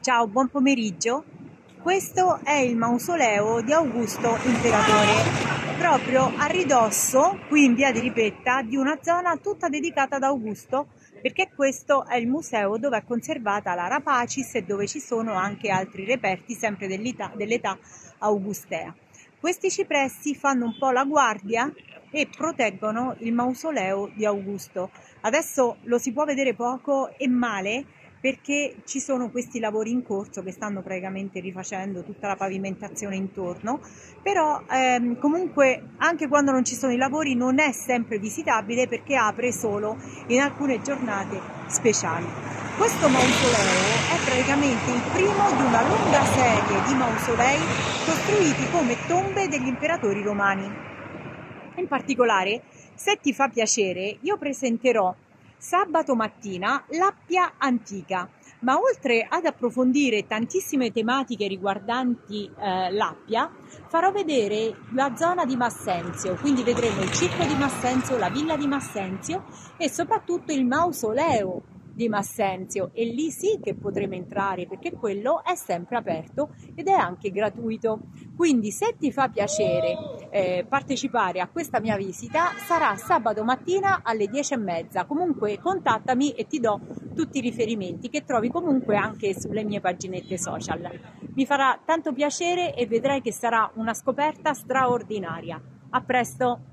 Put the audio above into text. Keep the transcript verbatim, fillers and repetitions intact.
Ciao, buon pomeriggio. Questo è il mausoleo di Augusto Imperatore, proprio a ridosso, qui in via di Ripetta, di una zona tutta dedicata ad Augusto, perché questo è il museo dove è conservata la Rapacis e dove ci sono anche altri reperti sempre dell'età dell'età augustea. Questi cipressi fanno un po' la guardia e proteggono il mausoleo di Augusto. Adesso lo si può vedere poco e male, perché ci sono questi lavori in corso che stanno praticamente rifacendo tutta la pavimentazione intorno, però ehm, comunque anche quando non ci sono i lavori non è sempre visitabile perché apre solo in alcune giornate speciali. Questo mausoleo è praticamente il primo di una lunga serie di mausolei costruiti come tombe degli imperatori romani. In particolare, se ti fa piacere, io presenterò sabato mattina l'Appia Antica, ma oltre ad approfondire tantissime tematiche riguardanti eh, l'Appia, farò vedere la zona di Massenzio, quindi vedremo il circo di Massenzio, la villa di Massenzio e soprattutto il mausoleo di Massenzio, e lì sì che potremo entrare perché quello è sempre aperto ed è anche gratuito. Quindi se ti fa piacere eh, partecipare a questa mia visita, sarà sabato mattina alle dieci e mezza. Comunque contattami e ti do tutti i riferimenti che trovi comunque anche sulle mie paginette social. Mi farà tanto piacere e vedrai che sarà una scoperta straordinaria. A presto!